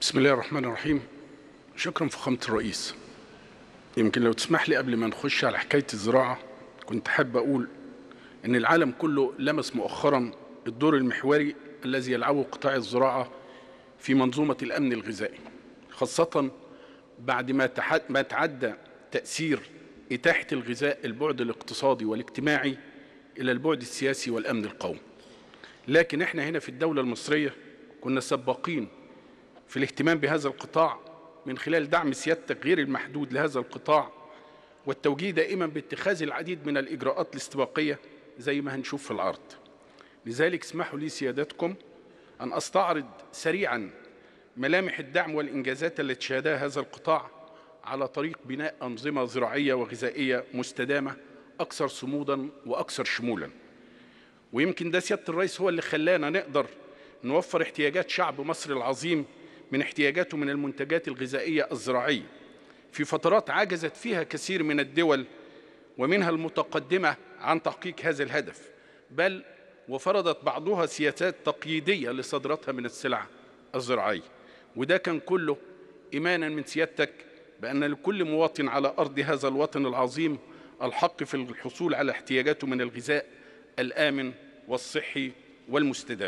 بسم الله الرحمن الرحيم. شكرا فخامة الرئيس. يمكن لو تسمح لي قبل ما نخش على حكاية الزراعة كنت حابب أقول إن العالم كله لمس مؤخرا الدور المحوري الذي يلعبه قطاع الزراعة في منظومة الأمن الغذائي، خاصة بعد ما تعدى تأثير إتاحة الغذاء البعد الاقتصادي والاجتماعي إلى البعد السياسي والأمن القومي. لكن إحنا هنا في الدولة المصرية كنا سباقين في الاهتمام بهذا القطاع من خلال دعم سيادتك غير المحدود لهذا القطاع والتوجيه دائما باتخاذ العديد من الإجراءات الاستباقية زي ما هنشوف في العرض. لذلك اسمحوا لي سيادتكم أن أستعرض سريعا ملامح الدعم والإنجازات التي شهدها هذا القطاع على طريق بناء أنظمة زراعية وغذائية مستدامة أكثر صمودا وأكثر شمولا. ويمكن ده سيادة الرئيس هو اللي خلانا نقدر نوفر احتياجات شعب مصر العظيم من احتياجاته من المنتجات الغذائية الزراعية في فترات عجزت فيها كثير من الدول ومنها المتقدمة عن تحقيق هذا الهدف، بل وفرضت بعضها سياسات تقييدية لصادراتها من السلع الزراعية. وده كان كله إيمانا من سيادتك بأن لكل مواطن على أرض هذا الوطن العظيم الحق في الحصول على احتياجاته من الغذاء الآمن والصحي والمستدام.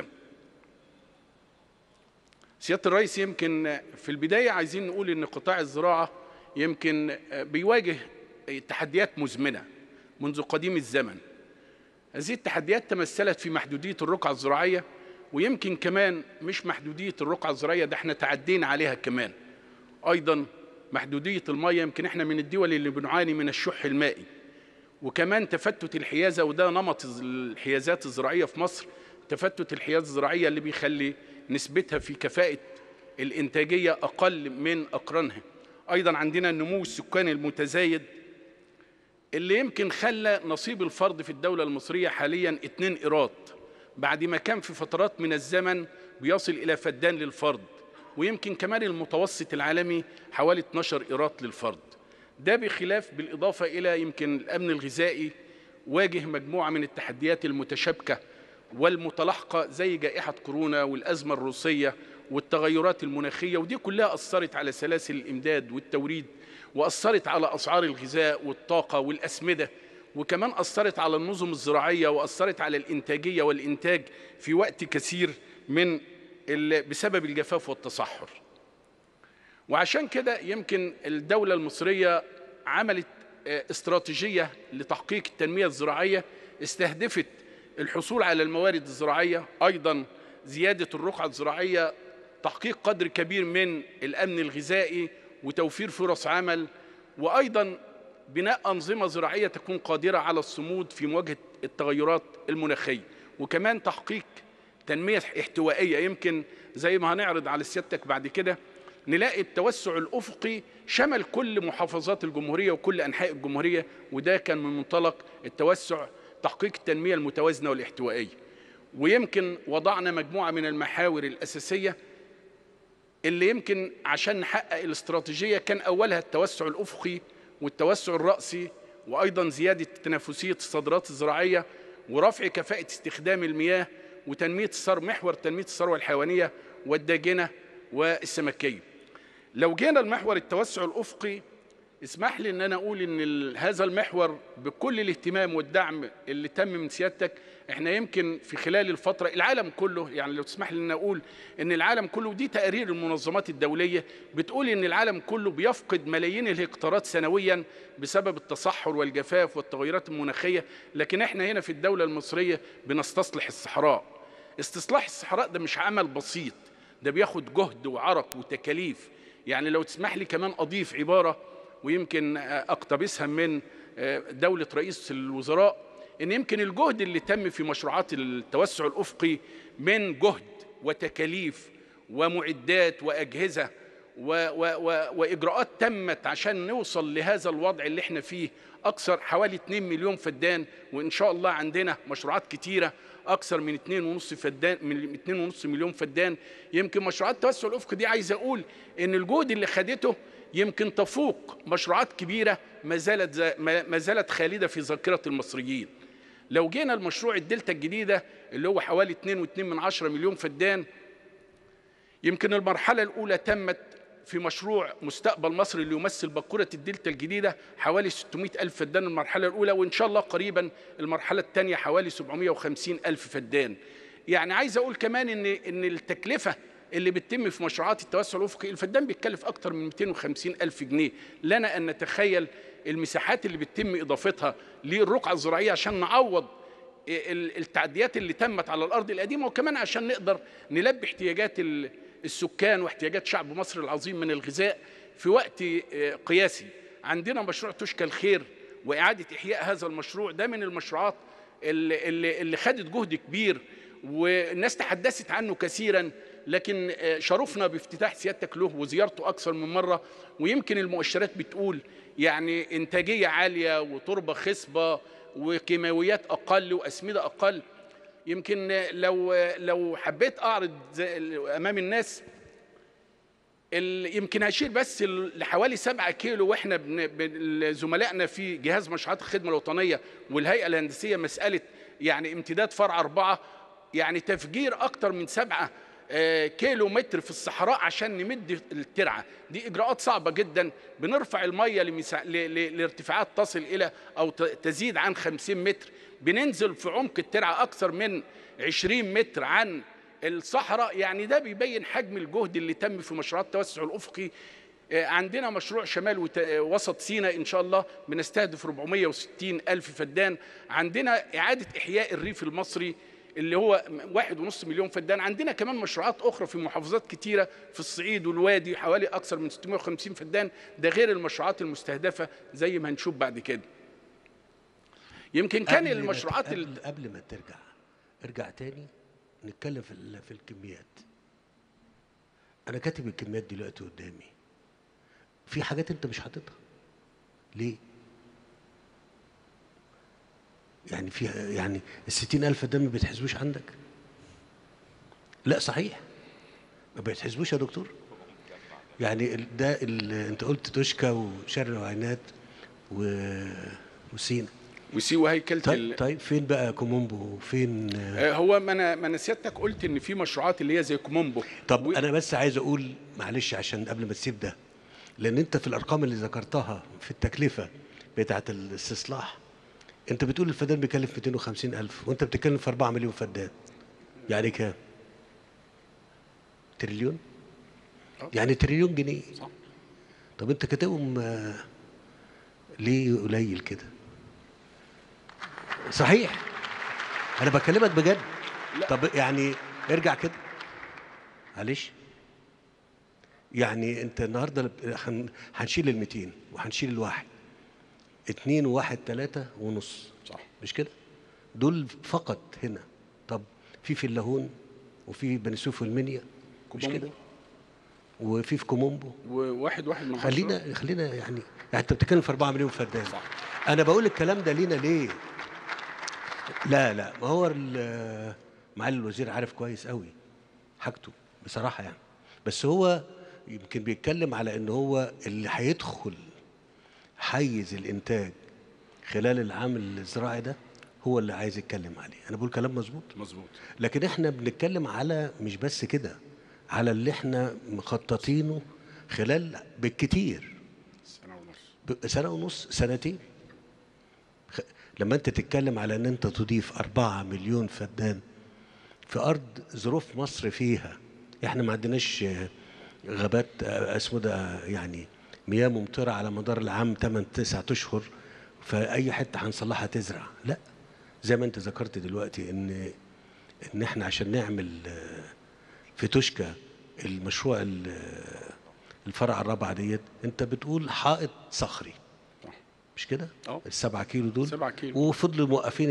سيادة الرئيس، يمكن في البداية عايزين نقول إن قطاع الزراعة يمكن بيواجه تحديات مزمنة منذ قديم الزمن. هذه التحديات تمثلت في محدودية الرقعة الزراعية، ويمكن كمان مش محدودية الرقعة الزراعية، ده احنا تعدينا عليها كمان. أيضا محدودية المياه، يمكن احنا من الدول اللي بنعاني من الشح المائي، وكمان تفتت الحيازة، وده نمط الحيازات الزراعية في مصر، تفتت الحيازة الزراعية اللي بيخلي نسبتها في كفاءة الإنتاجية أقل من أقرانها. أيضا عندنا النمو السكاني المتزايد اللي يمكن خلى نصيب الفرد في الدولة المصرية حاليا 2 قيراط، بعد ما كان في فترات من الزمن بيصل إلى فدان للفرد، ويمكن كمان المتوسط العالمي حوالي 12 قيراط للفرد. ده بخلاف بالإضافة إلى يمكن الأمن الغذائي واجه مجموعة من التحديات المتشابكة والمتلاحقة زي جائحة كورونا والأزمة الروسية والتغيرات المناخية، ودي كلها أثرت على سلاسل الإمداد والتوريد، وأثرت على أسعار الغذاء والطاقة والأسمدة، وكمان أثرت على النظم الزراعية وأثرت على الإنتاجية والإنتاج في وقت كثير بسبب الجفاف والتصحر. وعشان كده يمكن الدولة المصرية عملت استراتيجية لتحقيق التنمية الزراعية استهدفت الحصول على الموارد الزراعية، أيضا زيادة الرقعة الزراعية، تحقيق قدر كبير من الأمن الغذائي وتوفير فرص عمل، وأيضا بناء أنظمة زراعية تكون قادرة على الصمود في مواجهة التغيرات المناخية، وكمان تحقيق تنمية احتوائية. يمكن زي ما هنعرض على سيادتك بعد كده نلاقي التوسع الأفقي شمل كل محافظات الجمهورية وكل أنحاء الجمهورية، وده كان من منطلق التوسع تحقيق التنمية المتوازنة والاحتوائية. ويمكن وضعنا مجموعة من المحاور الأساسية اللي يمكن عشان نحقق الاستراتيجية كان أولها التوسع الأفقي والتوسع الرأسي، وأيضا زيادة تنافسية الصادرات الزراعية ورفع كفاءة استخدام المياه وتنمية محور تنمية الثروة الحيوانية والداجنة والسمكية. لو جينا المحور التوسع الأفقي، اسمح لي ان انا اقول ان هذا المحور بكل الاهتمام والدعم اللي تم من سيادتك، احنا يمكن في خلال الفتره العالم كله، يعني لو تسمح لي ان اقول ان العالم كله، ودي تقارير المنظمات الدوليه بتقول ان العالم كله بيفقد ملايين الهكتارات سنويا بسبب التصحر والجفاف والتغيرات المناخيه، لكن احنا هنا في الدوله المصريه بنستصلح الصحراء. استصلاح الصحراء ده مش عمل بسيط، ده بياخد جهد وعرق وتكاليف. يعني لو تسمح لي كمان اضيف عباره ويمكن أقتبسها من دولة رئيس الوزراء، إن يمكن الجهد اللي تم في مشروعات التوسع الأفقي من جهد وتكاليف ومعدات وأجهزة وإجراءات تمت عشان نوصل لهذا الوضع اللي احنا فيه، أكثر حوالي 2 مليون فدان، وإن شاء الله عندنا مشروعات كتيرة أكثر من 2.5 مليون فدان. يمكن مشروعات التوسع الأفقي دي عايز أقول إن الجهد اللي خدته يمكن تفوق مشروعات كبيرة ما زالت خالدة في ذاكرة المصريين. لو جينا المشروع الدلتا الجديدة اللي هو حوالي 2.2 مليون فدان، يمكن المرحلة الأولى تمت في مشروع مستقبل مصر اللي يمثل باكورة الدلتا الجديدة حوالي 600 ألف فدان المرحلة الأولى، وإن شاء الله قريبا المرحلة الثانية حوالي 750 ألف فدان. يعني عايز أقول كمان إن التكلفة اللي بتتم في مشروعات التوسع الأفقي، الفدان بيتكلف أكتر من 250 ألف جنيه. لنا أن نتخيل المساحات اللي بتتم إضافتها للرقعة الزراعية عشان نعوض التعديات اللي تمت على الأرض القديمة، وكمان عشان نقدر نلبي احتياجات السكان واحتياجات شعب مصر العظيم من الغذاء في وقت قياسي. عندنا مشروع توشكا الخير وإعادة إحياء هذا المشروع، ده من المشروعات اللي خدت جهد كبير والناس تحدثت عنه كثيرا، لكن شرفنا بافتتاح سيادتك له وزيارته أكثر من مرة. ويمكن المؤشرات بتقول يعني إنتاجية عالية وتربة خصبة وكيماويات أقل وأسمدة أقل. يمكن لو حبيت أعرض أمام الناس، يمكن هشير بس لحوالي 7 كيلو، واحنا زملائنا في جهاز مشروعات الخدمة الوطنية والهيئة الهندسية مسألة يعني امتداد فرع 4، يعني تفجير أكتر من 7 كيلو متر في الصحراء عشان نمد الترعة. دي إجراءات صعبة جدا. بنرفع المية لارتفاعات تصل إلى أو تزيد عن 50 متر، بننزل في عمق الترعة أكثر من 20 متر عن الصحراء. يعني ده بيبين حجم الجهد اللي تم في مشروعات التوسع الأفقي. عندنا مشروع شمال وسط سيناء إن شاء الله بنستهدف 460 ألف فدان. عندنا إعادة إحياء الريف المصري اللي هو 1.5 مليون فدان. عندنا كمان مشروعات أخرى في محافظات كتيرة في الصعيد والوادي حوالي أكثر من 650 فدان، ده غير المشروعات المستهدفة زي ما هنشوف بعد كده. يمكن كان المشروعات قبل ما ارجع تاني نتكلم في الكميات. أنا كاتب الكميات دلوقتي قدامي، في حاجات أنت مش حاططها ليه؟ يعني فيها يعني ال60 ألف ده ما بيتحسبوش عندك؟ لا صحيح ما بيتحسبوش يا دكتور. يعني ده انت قلت توشكا وشرق وعينات وسينا وهيكلة. طيب فين بقى كومومبو؟ فين هو ما انا سيادتك قلت ان في مشروعات اللي هي زي كومومبو. طب انا بس عايز اقول معلش عشان قبل ما تسيب ده، لان انت في الارقام اللي ذكرتها في التكلفه بتاعه الاستصلاح انت بتقول الفدان بيكلف 250 ألف وانت بتتكلم في 4 مليون فدان، يعني كام؟ تريليون؟ يعني تريليون جنيه. صح. طب انت كاتبهم ليه قليل كده؟ صحيح انا بكلمك بجد. لا. طب يعني ارجع كده معلش. يعني انت النهارده هنشيل ال 200 وهنشيل الواحد 2 و1 3.5 صح مش كده؟ دول فقط هنا. طب في اللاهون وفي بني سويف والمنيا مش كده؟ وفي كومومبو وواحد من خلينا يعني انت بتتكلم في 4 مليون فدان. صح. انا بقول الكلام ده لينا ليه؟ لا ما هو معالي الوزير عارف كويس قوي حاجته بصراحه يعني، بس هو يمكن بيتكلم على ان هو اللي هيدخل حيز الانتاج خلال العام الزراعي ده هو اللي عايز يتكلم عليه. انا بقول كلام مظبوط، لكن احنا بنتكلم على مش بس كده، على اللي احنا مخططينه خلال بالكتير سنة ونص سنتين. لما انت تتكلم على ان انت تضيف 4 مليون فدان في ارض ظروف مصر فيها احنا ما عندناش غابات اسمده، يعني مياه ممطره على مدار العام 8-9 اشهر فاي حته هنصلحها تزرع. لا، زي ما انت ذكرت دلوقتي ان احنا عشان نعمل في توشكا المشروع الفرع الرابعه ديت انت بتقول حائط صخري مش كده؟ ال7 كيلو دول 7 كيلو وفضلوا موقفين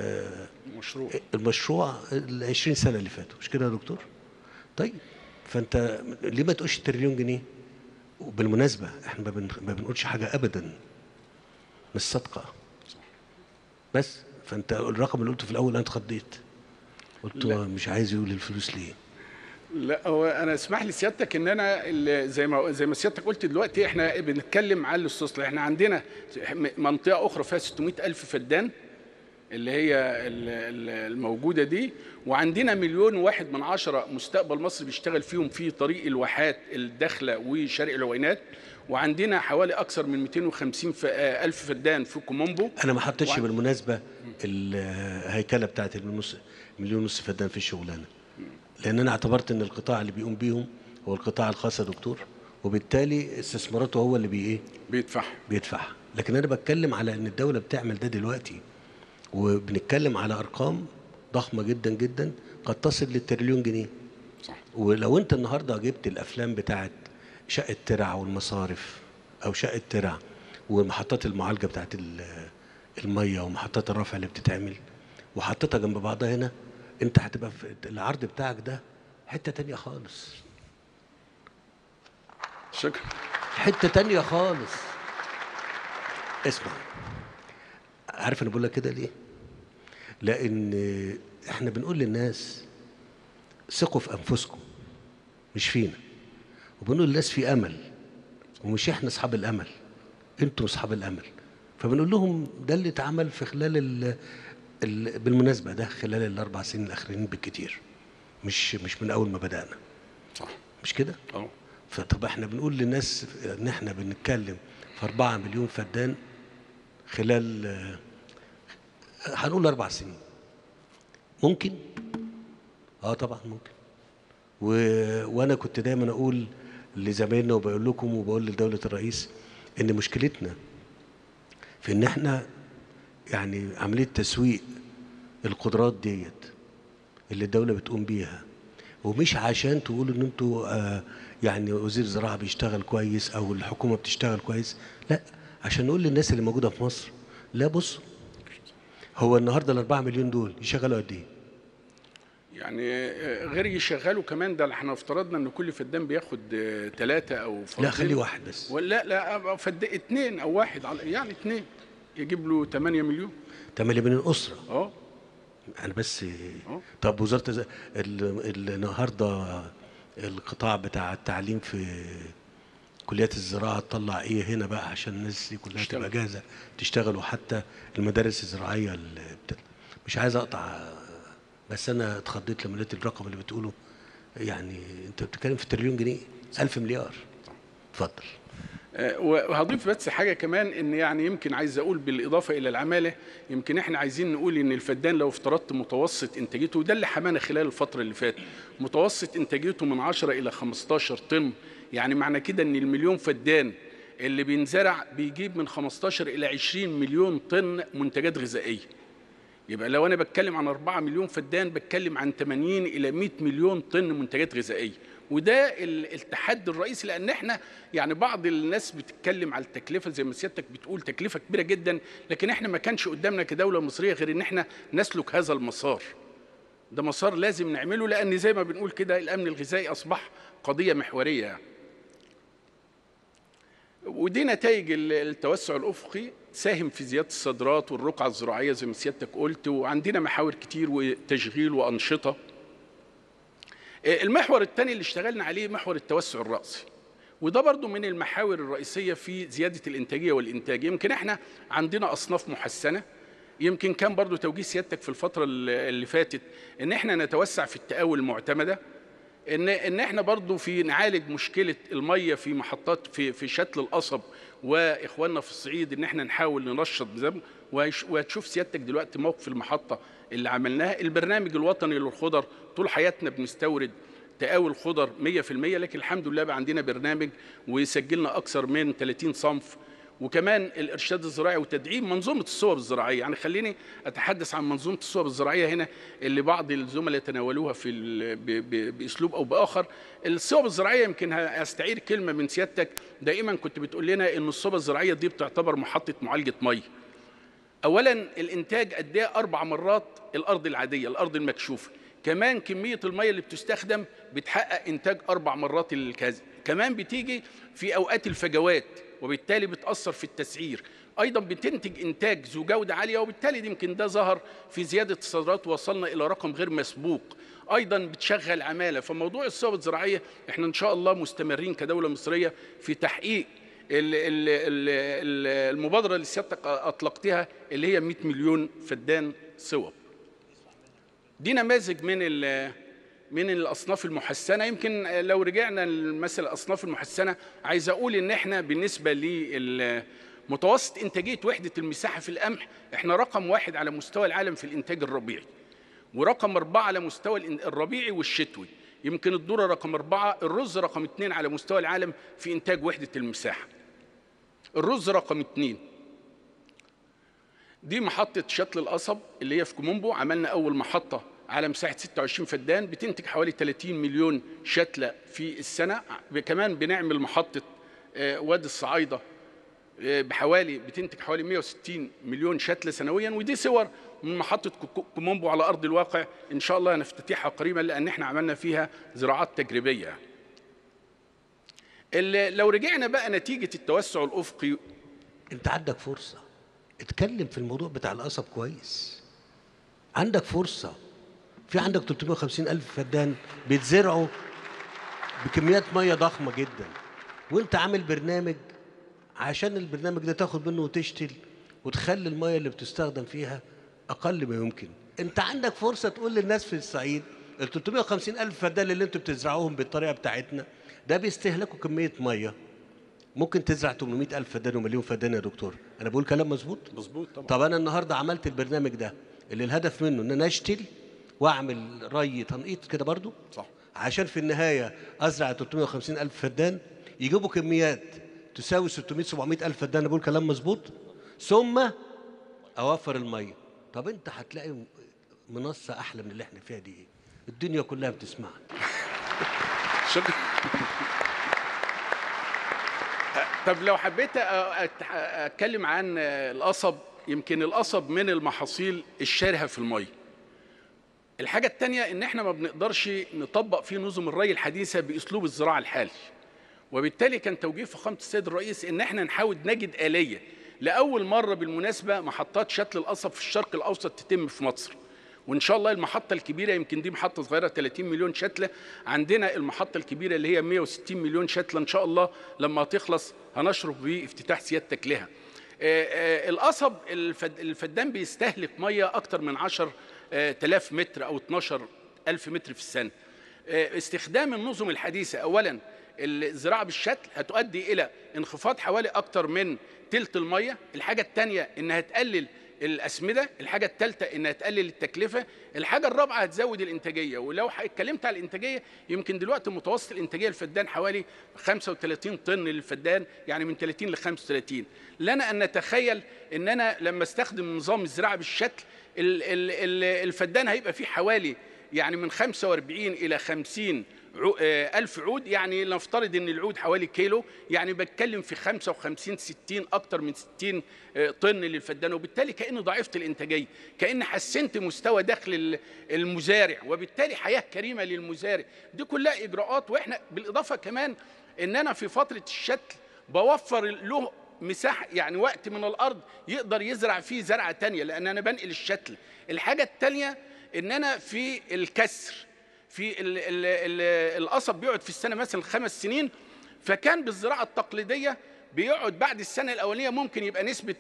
المشروع 20 سنه اللي فاتوا مش كده يا دكتور؟ طيب فانت ليه ما تقولش تريليون جنيه؟ وبالمناسبه احنا ما بنقولش حاجه ابدا مش صادقه. بس فانت الرقم اللي قلته في الاول انا اتخضيت قلت مش عايز يقول الفلوس ليه؟ لا هو انا اسمح لي سيادتك ان انا زي ما سيادتك قلت دلوقتي احنا بنتكلم على الاستصلاح. احنا عندنا منطقه اخرى فيها 600 الف فدان اللي هي الموجودة دي، وعندنا 1.1 مستقبل مصر بيشتغل فيهم في طريق الواحات الداخلة وشرق العوينات، وعندنا حوالي أكثر من 250 ألف فدان في كومومبو. أنا ما حطيتش بالمناسبة الهيكلة بتاعت مليون ونص فدان في الشغلانة، لأن أنا اعتبرت إن القطاع اللي بيقوم بيهم هو القطاع الخاص يا دكتور، وبالتالي استثماراته هو اللي بيدفعها. لكن أنا بتكلم على إن الدولة بتعمل ده دلوقتي، وبنتكلم على أرقام ضخمة جدا جدا قد تصل للتريليون جنيه. صح. ولو أنت النهاردة جبت الأفلام بتاعت شقة ترع والمصارف، أو شقة ترع ومحطات المعالجة بتاعت المية ومحطات الرفع اللي بتتعمل، وحطيتها جنب بعضها هنا، أنت هتبقى في العرض بتاعك ده حتة تانية خالص. شكرا. حتة تانية خالص. اسمع، عارف أنا بقول لك كده ليه؟ لأن إحنا بنقول للناس ثقوا في أنفسكم، مش فينا، وبنقول للناس في أمل، ومش إحنا أصحاب الأمل، أنتم أصحاب الأمل. فبنقول لهم ده اللي اتعمل في خلال بالمناسبة ده خلال ال4 سنين الأخرين بالكتير، مش من أول ما بدأنا. صح. مش كده؟ فطب إحنا بنقول للناس إن إحنا بنتكلم في 4 مليون فدان خلال هنقول 4 سنين. ممكن؟ طبعا ممكن. وانا كنت دايما اقول لزمايلنا وبقول لكم وبقول لدولة الرئيس ان مشكلتنا في ان احنا يعني عملية تسويق القدرات ديت اللي الدولة بتقوم بيها، ومش عشان تقولوا ان انتوا يعني وزير الزراعة بيشتغل كويس او الحكومة بتشتغل كويس، لا، عشان نقول للناس اللي موجودة في مصر لا بصوا، هو النهارده ال4 مليون دول يشغلوا قد ايه؟ يعني غير يشغلوا كمان، ده احنا افترضنا ان كل فدان بياخد 3 أو فردين. لا خليه واحد بس. لا فدان 2 أو 1 يعني 2 يجيب له 8 مليون. 8 مليون أسرة. أنا بس. طب وزارة النهارده القطاع بتاع التعليم في كليات الزراعة تطلع ايه هنا بقى عشان الناس دي كلها تبقى جاهزة تشتغل، وحتى المدارس الزراعية مش عايز اقطع، بس انا اتخضيت لما لقيت الرقم اللي بتقوله. يعني انت بتتكلم في تريليون جنيه، 1000 مليار. اتفضل. وهضيف بس حاجة كمان، ان يعني يمكن عايز اقول بالاضافة الى العمالة، يمكن احنا عايزين نقول ان الفدان لو افترضت متوسط انتاجيته، وده اللي حمانا خلال الفترة اللي فاتت، متوسط انتاجيته من 10 إلى 15 طن، يعني معنى كده ان المليون فدان اللي بينزرع بيجيب من 15 إلى 20 مليون طن منتجات غذائية. يبقى لو انا بتكلم عن 4 مليون فدان بتكلم عن 80 إلى 100 مليون طن منتجات غذائية، وده التحدي الرئيسي. لان احنا يعني بعض الناس بتتكلم على التكلفه زي ما سيادتك بتقول، تكلفه كبيره جدا، لكن احنا ما كانش قدامنا كدوله مصريه غير ان احنا نسلك هذا المسار. ده مسار لازم نعمله، لان زي ما بنقول كده الامن الغذائي اصبح قضيه محوريه يعني. ودي نتائج التوسع الافقي ساهم في زياده الصادرات والرقعه الزراعيه زي ما سيادتك قلت، وعندنا محاور كتير وتشغيل وانشطه. المحور الثاني اللي اشتغلنا عليه محور التوسع الرأسي، وده برضو من المحاور الرئيسية في زيادة الإنتاجية والإنتاج. يمكن احنا عندنا أصناف محسنة، يمكن كان برضو توجيه سيادتك في الفترة اللي فاتت ان احنا نتوسع في التقاوي المعتمدة، ان احنا برضو في نعالج مشكلة المية في محطات في شتل القصب، واخواننا في الصعيد ان احنا نحاول ننشط بذنب. وهتشوف سيادتك دلوقتي موقف المحطة اللي عملناها، البرنامج الوطني للخضر. طول حياتنا بنستورد تقاوي الخضر 100%، لكن الحمد لله بقى عندنا برنامج وسجلنا أكثر من 30 صنف. وكمان الإرشاد الزراعي وتدعيم منظومة الصوب الزراعية. يعني خليني أتحدث عن منظومة الصوب الزراعية هنا اللي بعض الزملاء تناولوها بأسلوب أو بآخر. الصوب الزراعية يمكن هستعير كلمة من سيادتك، دائما كنت بتقول لنا إن الصوب الزراعية دي بتعتبر محطة معالجة مية. أولا الإنتاج قد إيه 4 مرات الأرض العادية، الأرض المكشوفة. كمان كمية المية اللي بتستخدم بتحقق إنتاج 4 مرات الكذا. كمان بتيجي في أوقات الفجوات، وبالتالي بتأثر في التسعير. أيضا بتنتج إنتاج ذو جودة عالية، وبالتالي يمكن ده ظهر في زيادة الصادرات، وصلنا إلى رقم غير مسبوق. أيضا بتشغل عمالة. فموضوع الصوب الزراعية إحنا إن شاء الله مستمرين كدولة مصرية في تحقيق المبادرة اللي سيادتك أطلقتها اللي هي 100 مليون فدان صوب. دي نماذج من الأصناف المحسنة. يمكن لو رجعنا لمثل الأصناف المحسنة، عايز أقول إن إحنا بالنسبة لمتوسط إنتاجية وحدة المساحة في القمح، إحنا رقم 1 على مستوى العالم في الإنتاج الربيعي، ورقم 4 على مستوى الربيعي والشتوي. يمكن الذرة رقم 4، الرز رقم 2 على مستوى العالم في إنتاج وحدة المساحة. الرز رقم 2. دي محطة شتل القصب اللي هي في كومومبو، عملنا أول محطة على مساحة 26 فدان بتنتج حوالي 30 مليون شتلة في السنة. كمان بنعمل محطة وادي الصعايدة بتنتج حوالي 160 مليون شتلة سنويا. ودي صور من محطة كومومبو على أرض الواقع، إن شاء الله هنفتتحها قريبا لأن احنا عملنا فيها زراعات تجريبية. لو رجعنا بقى نتيجة التوسع الأفقي، انت عندك فرصة اتكلم في الموضوع بتاع القصب كويس. عندك فرصة، في عندك 350 ألف فدان بيتزرعوا بكميات مية ضخمة جدا، وانت عامل برنامج عشان البرنامج ده تاخد منه وتشتل وتخلي المية اللي بتستخدم فيها أقل ما يمكن. انت عندك فرصة تقول للناس في الصعيد ال 350 ألف فدان اللي انتوا بتزرعوهم بالطريقة بتاعتنا ده بيستهلكوا كمية مية ممكن تزرع 800 ألف فدان ومليون فدان. يا دكتور أنا بقول كلام مظبوط؟ مظبوط طبعا. طب أنا النهاردة عملت البرنامج ده اللي الهدف منه إن أنا أشتل وأعمل ري تنقيط كده برضو، صح، عشان في النهاية أزرع 350 ألف فدان يجيبوا كميات تساوي 600 700 ألف فدان. أنا بقول كلام مظبوط؟ ثم أوفر المية. طب أنت هتلاقي منصة أحلى من اللي إحنا فيها دي إيه؟ الدنيا كلها بتسمعنا. شكرا. طب لو حبيت أتكلم عن القصب، يمكن القصب من المحاصيل الشارهة في المية. الحاجة التانية إن إحنا ما بنقدرش نطبق فيه نظم الري الحديثة بأسلوب الزراعة الحالي، وبالتالي كان توجيه فخامة السيد الرئيس إن إحنا نحاول نجد آلية. لأول مرة بالمناسبة محطات شتل القصب في الشرق الأوسط تتم في مصر، وإن شاء الله المحطة الكبيرة، يمكن دي محطة صغيرة 30 مليون شتلة، عندنا المحطة الكبيرة اللي هي 160 مليون شتلة إن شاء الله لما تخلص هنشرف بافتتاح سيادتك لها. القصب الفدان بيستهلك مية أكتر من 10,000 متر أو 12,000 متر في السنة. استخدام النظم الحديثة، أولا الزراعة بالشتل هتؤدي إلى انخفاض حوالي أكتر من تلت المية. الحاجة الثانية إنها تقلل الأسمدة. الحاجة الثالثة إنها تقلل التكلفة. الحاجة الرابعة هتزود الإنتاجية. ولو اتكلمت على الإنتاجية، يمكن دلوقتي متوسط الإنتاجية الفدان حوالي 35 طن للفدان، يعني من 30 ل 35. لنا أن نتخيل إن أنا لما استخدم نظام الزراعة بالشتل الفدان هيبقى فيه حوالي يعني من 45 إلى 50 ألف عود. يعني نفترض أن العود حوالي كيلو، يعني بتكلم في 55 60 أكتر من 60 طن للفدان، وبالتالي كأنه ضعفت الإنتاجية، كأن حسنت مستوى دخل المزارع، وبالتالي حياة كريمة للمزارع. دي كلها إجراءات. وإحنا بالإضافة كمان أن أنا في فترة الشتل بوفر له مساحة، يعني وقت من الأرض يقدر يزرع فيه زرعة تانية لأن أنا بنقل الشتل. الحاجة التانية أن أنا في الكسر، في القصب بيقعد في السنة مثلا 5 سنين، فكان بالزراعة التقليدية بيقعد بعد السنة الأولية ممكن يبقى نسبة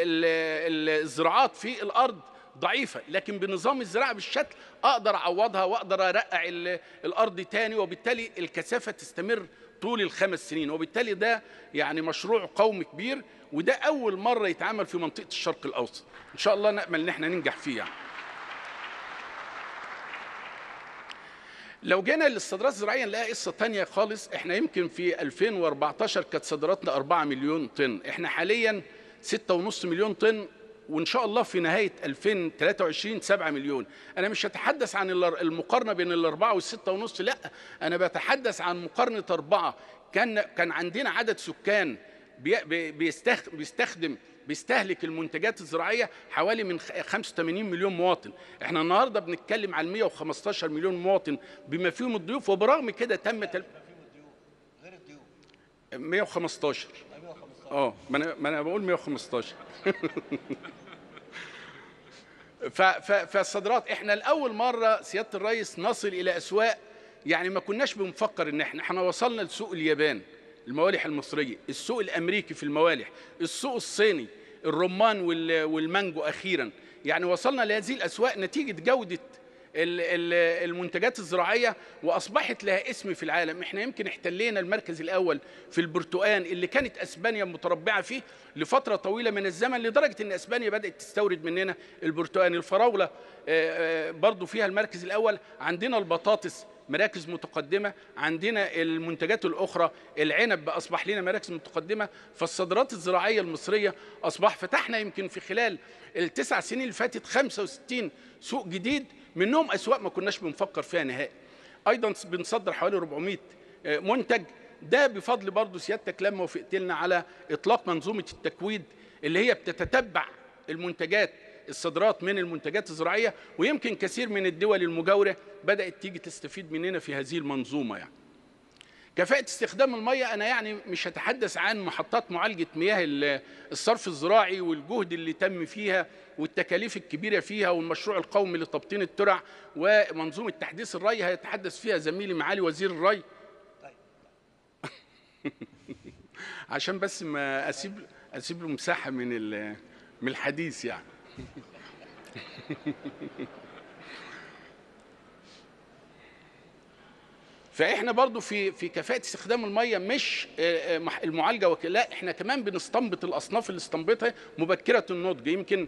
الزراعات في الأرض ضعيفة، لكن بنظام الزراعة بالشتل أقدر أعوضها وأقدر أرقع الأرض تاني، وبالتالي الكثافة تستمر طول ال5 سنين. وبالتالي ده يعني مشروع قومي كبير، وده أول مرة يتعمل في منطقة الشرق الأوسط. إن شاء الله نأمل إن احنا ننجح فيه يعني. لو جينا للصادرات الزراعية نلاقي قصة تانية خالص. احنا يمكن في 2014 كانت صادراتنا 4 مليون طن، احنا حاليا 6.5 مليون طن، وإن شاء الله في نهاية 2023 7 مليون. أنا مش هتحدث عن المقارنة بين ال4 وال6.5، لا، أنا بتحدث عن مقارنة 4. كان عندنا عدد سكان بيستهلك المنتجات الزراعية حوالي من 85 مليون مواطن. احنا النهاردة بنتكلم عن 115 مليون مواطن بما فيهم الضيوف، وبرغم كده تم غير الضيوف 115. ما انا بقول 115. فالصادرات احنا لاول مره سياده الرئيس نصل الى اسواق، يعني ما كناش بنفكر ان احنا وصلنا لسوق اليابان. الموالح المصرية، السوق الأمريكي في الموالح، السوق الصيني، الرمان والمانجو أخيرا. يعني وصلنا لهذه الأسواق نتيجة جودة المنتجات الزراعية، وأصبحت لها اسم في العالم. احنا يمكن احتلينا المركز الأول في البرتقال اللي كانت أسبانيا متربعة فيه لفترة طويلة من الزمن، لدرجة أن أسبانيا بدأت تستورد مننا البرتقال. الفراولة برضو فيها المركز الأول. عندنا البطاطس مراكز متقدمة، عندنا المنتجات الأخرى، العنب أصبح لنا مراكز متقدمة. فالصادرات الزراعية المصرية فتحنا يمكن في خلال ال9 سنين اللي فاتت 65 سوق جديد، منهم أسواق ما كناش بنفكر فيها نهائي. أيضا بنصدر حوالي 400 منتج. ده بفضل برضو سيادتك لما وافقت لنا على إطلاق منظومة التكويد اللي هي بتتتبع المنتجات الصادرات من المنتجات الزراعية، ويمكن كثير من الدول المجاورة بدأت تيجي تستفيد مننا في هذه المنظومة. يعني كفاءة استخدام المياه، أنا يعني مش هتحدث عن محطات معالجة مياه الصرف الزراعي والجهد اللي تم فيها والتكاليف الكبيرة فيها، والمشروع القومي لتبطين الترع ومنظومة تحديث الري هيتحدث فيها زميلي معالي وزير الري. عشان بس ما أسيب له مساحة من الحديث يعني. فاحنا برضو في كفاءة استخدام المية مش المعالجة لا، احنا كمان بنستنبط الاصناف اللي استنبطها مبكرة النضج. يمكن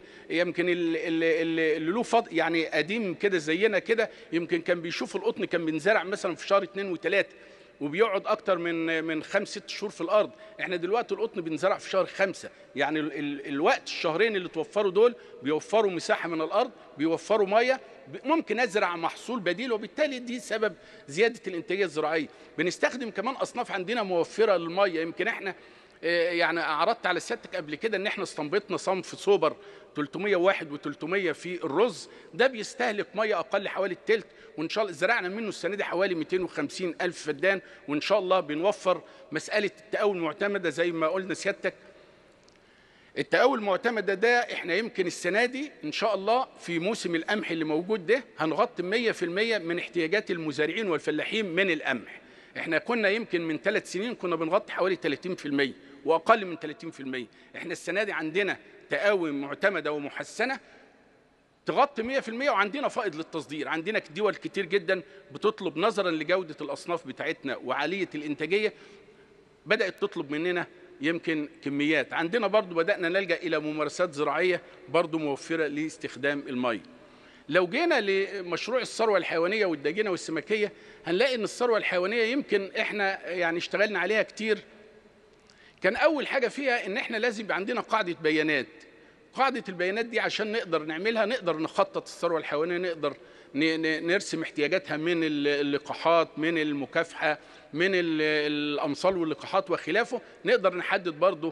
اللي له فضل يعني قديم كده زينا كده، يمكن كان بيشوف القطن كان بينزرع مثلا في شهر 2 و3 وبيقعد اكتر من 5-6 شهور في الارض. احنا دلوقتي القطن بينزرع في شهر 5. يعني الوقت الشهرين اللي توفروا دول بيوفروا مساحة من الارض، بيوفروا مية، ممكن ازرع محصول بديل، وبالتالي دي سبب زيادة الانتاجية الزراعية. بنستخدم كمان اصناف عندنا موفرة للمية. يمكن احنا يعني عرضت على سيادتك قبل كده ان احنا استنبطنا صنف سوبر 301 و300 في الرز، ده بيستهلك ميه اقل حوالي الثلث، وان شاء الله زرعنا منه السنه دي حوالي 250 الف فدان، وان شاء الله بنوفر مساله التقاوي المعتمده زي ما قلنا سيادتك. التقاوي المعتمده ده احنا يمكن السنه دي ان شاء الله في موسم القمح اللي موجود ده هنغطي 100% من احتياجات المزارعين والفلاحين من القمح. احنا كنا يمكن من 3 سنين كنا بنغطي حوالي 30% واقل من 30%. احنا السنه دي عندنا تقاوي معتمده ومحسنه تغطي 100%، وعندنا فائض للتصدير. عندنا دول كتير جدا بتطلب نظرا لجوده الاصناف بتاعتنا وعاليه الانتاجيه بدات تطلب مننا يمكن كميات. عندنا برضو بدانا نلجا الى ممارسات زراعيه برضو موفره لاستخدام الميه. لو جينا لمشروع الثروه الحيوانيه والداجنه والسمكيه هنلاقي ان الثروه الحيوانيه يمكن احنا يعني اشتغلنا عليها كتير. كان أول حاجة فيها إن إحنا لازم يبقى عندنا قاعدة بيانات. قاعدة البيانات دي عشان نقدر نعملها نقدر نخطط الثروة الحيوانية، نقدر نرسم احتياجاتها من اللقاحات، من المكافحة، من الأمصال واللقاحات وخلافه. نقدر نحدد برضو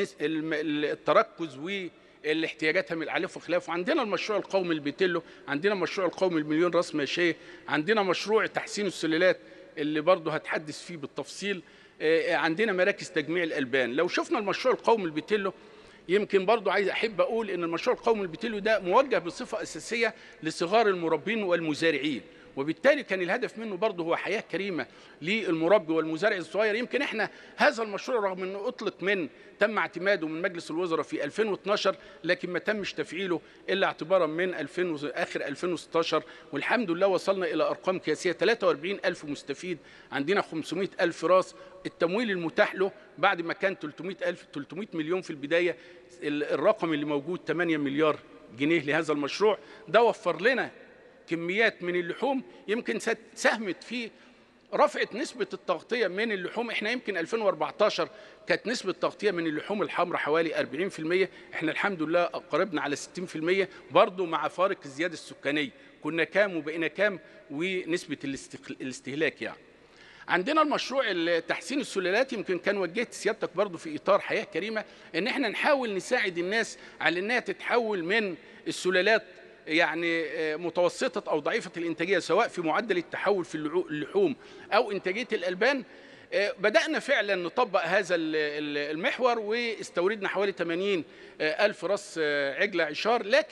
التركز والاحتياجاتها من الأعلاف وخلافه. عندنا المشروع القومي البيتيلو، عندنا المشروع القومي المليون راس ماشية، عندنا مشروع تحسين السلالات اللي برضو هتحدث فيه بالتفصيل، عندنا مراكز تجميع الألبان. لو شفنا المشروع القومي البيتيلو يمكن برضو أحب أقول إن المشروع القومي البيتيلو ده موجه بصفة أساسية لصغار المربين والمزارعين، وبالتالي كان الهدف منه برضه هو حياة كريمة للمربي والمزارع الصغير. يمكن احنا هذا المشروع رغم انه اطلق تم اعتماده من مجلس الوزراء في 2012، لكن ما تمش تفعيله الا اعتبارا من اخر 2016، والحمد لله وصلنا الى ارقام قياسيه 43,000 مستفيد، عندنا 500,000 راس. التمويل المتاح له بعد ما كان 300 مليون في البدايه، الرقم اللي موجود 8 مليار جنيه لهذا المشروع. ده وفر لنا كميات من اللحوم يمكن ساهمت في رفعت نسبة التغطية من اللحوم. احنا يمكن 2014 كانت نسبة التغطية من اللحوم الحمراء حوالي 40%، احنا الحمد لله قربنا على 60%، برضو مع فارق الزيادة السكانية كنا كام وبقينا كام ونسبة الاستهلاك. يعني عندنا المشروع تحسين السلالات، يمكن كان وجهت سيادتك برضو في إطار حياة كريمة ان احنا نحاول نساعد الناس على انها تتحول من السلالات يعني متوسطة أو ضعيفة الإنتاجية سواء في معدل التحول في اللحوم أو إنتاجية الألبان. بدأنا فعلا نطبق هذا المحور واستوردنا حوالي 80,000 راس عجلة عشار، لكن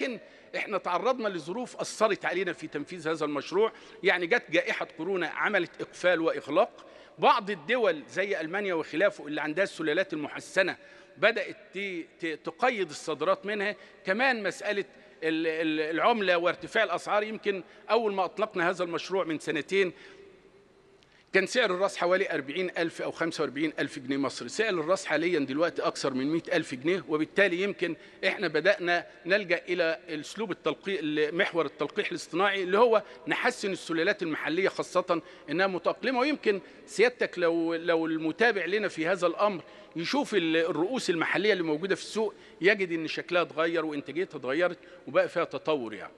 احنا تعرضنا لظروف أثرت علينا في تنفيذ هذا المشروع. يعني جت جائحة كورونا عملت إقفال وإغلاق. بعض الدول زي ألمانيا وخلافه اللي عندها السلالات المحسنة بدأت تقيد الصادرات منها. كمان مسألة العملة وارتفاع الأسعار. يمكن أول ما أطلقنا هذا المشروع من سنتين كان سعر الراس حوالي 40,000 أو 45,000 جنيه مصري. سعر الراس حاليا دلوقتي أكثر من 100,000 جنيه، وبالتالي يمكن إحنا بدأنا نلجأ إلى أسلوب محور التلقيح الاصطناعي، اللي هو نحسن السلالات المحلية خاصة إنها متأقلمة. ويمكن سيادتك لو المتابع لنا في هذا الأمر يشوف الرؤوس المحلية اللي موجودة في السوق يجد إن شكلها اتغير وإنتاجيتها اتغيرت وبقى فيها تطور. يعني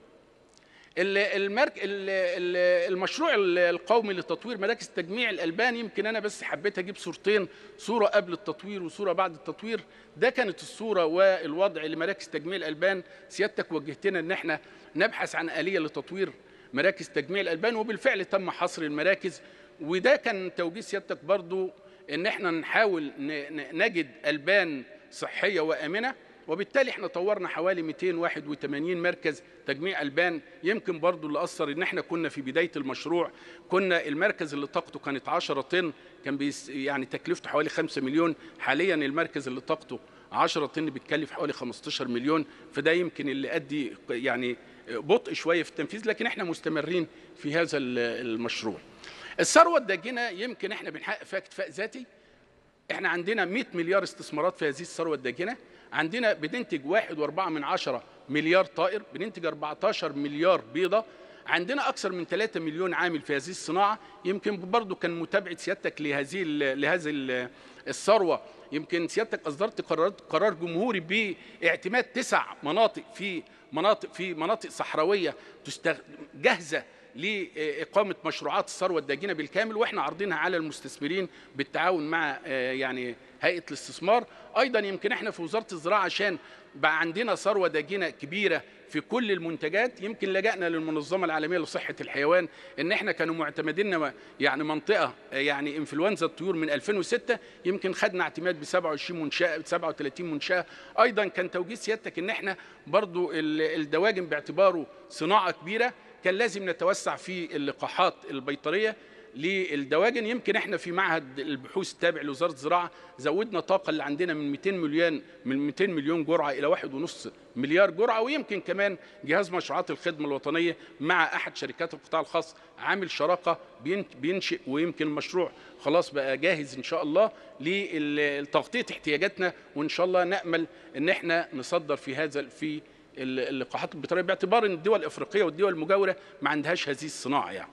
المشروع القومي لتطوير مراكز تجميع الألبان، يمكن أنا بس حبيت أجيب صورتين، صورة قبل التطوير وصورة بعد التطوير. ده كانت الصورة والوضع لمراكز تجميع الألبان. سيادتك وجهتنا أن احنا نبحث عن آلية لتطوير مراكز تجميع الألبان، وبالفعل تم حصر المراكز. وده كان توجيه سيادتك برضو أن احنا نحاول نجد ألبان صحية وآمنة، وبالتالي احنا طورنا حوالي 281 مركز تجميع ألبان. يمكن برضو اللي أثر ان احنا كنا في بداية المشروع كنا المركز اللي طاقته كانت 10 طن كان يعني تكلفته حوالي 5 مليون. حاليا المركز اللي طاقته 10 طن بيتكلف حوالي 15 مليون. فده يمكن اللي أدي يعني بطء شوية في التنفيذ، لكن احنا مستمرين في هذا المشروع. الثروة الداجنة يمكن احنا بنحقق فيها اكتفاء ذاتي. احنا عندنا 100 مليار استثمارات في هذه الثروة الداجنة. عندنا بننتج 1.4 مليار طائر، بننتج 14 مليار بيضة. عندنا أكثر من 3 مليون عامل في هذه الصناعة. يمكن برضو كان متابعة سيادتك لهذه الثروة. يمكن سيادتك أصدرت قرار جمهوري باعتماد 9 مناطق في مناطق صحراوية جاهزة لإقامة مشروعات الثروة الداجنة بالكامل، وإحنا عارضينها على المستثمرين بالتعاون مع يعني هيئة الاستثمار. أيضا يمكن إحنا في وزارة الزراعة عشان بقى عندنا ثروة داجنة كبيرة في كل المنتجات، يمكن لجأنا للمنظمة العالمية لصحة الحيوان إن إحنا كانوا معتمدين يعني منطقة يعني إنفلونزا الطيور من 2006. يمكن خدنا اعتماد ب 27 منشأة 37 منشأة. أيضا كان توجيه سيادتك إن إحنا برضو الدواجن باعتباره صناعة كبيرة كان لازم نتوسع في اللقاحات البيطرية للدواجن. يمكن احنا في معهد البحوث التابع لوزارة الزراعة زودنا الطاقة اللي عندنا من 200 مليون جرعة إلى 1.5 مليار جرعة. ويمكن كمان جهاز مشروعات الخدمة الوطنية مع أحد شركات القطاع الخاص عامل شراكة بينشئ، ويمكن المشروع خلاص بقى جاهز إن شاء الله لتغطية احتياجاتنا. وإن شاء الله نأمل إن احنا نصدر في اللقاحات البيطرية، باعتبار ان الدول الافريقيه والدول المجاوره ما عندهاش هذه الصناعه. يعني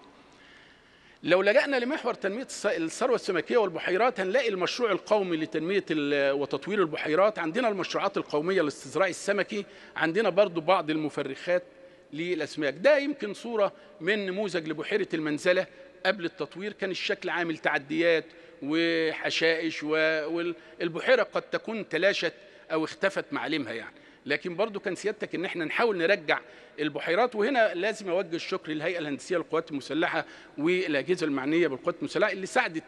لو لجأنا لمحور تنميه الثروه السمكيه والبحيرات هنلاقي المشروع القومي لتنميه وتطوير البحيرات. عندنا المشروعات القوميه للاستزراع السمكي، عندنا برضو بعض المفرخات للاسماك. ده يمكن صوره من نموذج لبحيره المنزله قبل التطوير. كان الشكل عامل تعديات وحشائش، والبحيره قد تكون تلاشت او اختفت معالمها يعني. لكن برضو كان سيادتك ان احنا نحاول نرجع البحيرات. وهنا لازم اوجه الشكر للهيئه الهندسيه للقوات المسلحه والاجهزه المعنيه بالقوات المسلحه اللي ساعدت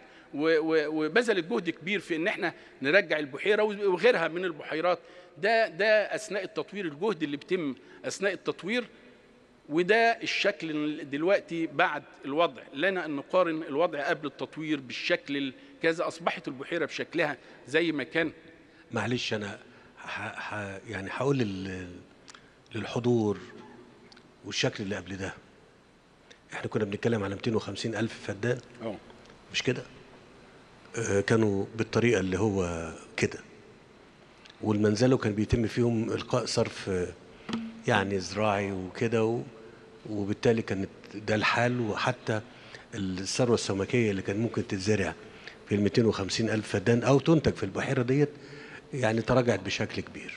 وبذلت جهد كبير في ان احنا نرجع البحيره وغيرها من البحيرات. ده اثناء التطوير، الجهد اللي بيتم اثناء التطوير. وده الشكل دلوقتي بعد الوضع. لنا ان نقارن الوضع قبل التطوير بالشكل كذا. اصبحت البحيره بشكلها زي ما كان. معلش انا يعني هقول للحضور والشكل اللي قبل ده. احنا كنا بنتكلم على 250,000 فدان، مش كده؟ كانوا بالطريقه اللي هو كده، والمنزله كان بيتم فيهم القاء صرف يعني زراعي وكده، وبالتالي كانت ده الحال. وحتى الثروه السمكيه اللي كان ممكن تتزرع في 250,000 فدان او تنتج في البحيره ديت يعني تراجعت بشكل كبير.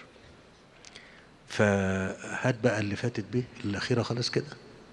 فهات بقى اللي فاتت به الأخيرة خلاص كده.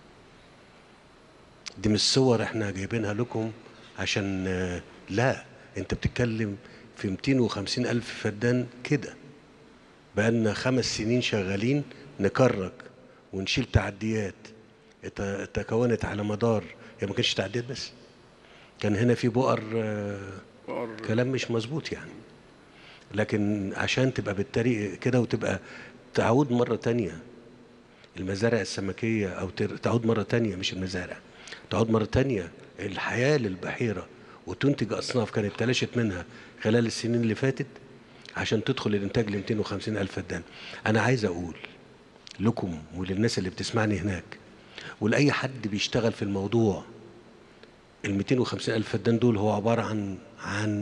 دي مش صور احنا جايبينها لكم عشان لا، انت بتتكلم في 250,000 فدان كده. بقالنا 5 سنين شغالين نكرك ونشيل تعديات تكونت على مدار، يعني ما كانش تعديات بس، كان هنا في بؤر كلام مش مظبوط يعني. لكن عشان تبقى بالطريق كده وتبقى تعود مرة تانية المزارع السمكيه او تعود مره تانية، مش المزارع، تعود مره تانية الحياه للبحيره وتنتج اصناف كانت تلاشت منها خلال السنين اللي فاتت عشان تدخل الانتاج ل 250 الف فدان. انا عايز اقول لكم وللناس اللي بتسمعني هناك ولاي حد بيشتغل في الموضوع، ال 250 الف فدان دول هو عباره عن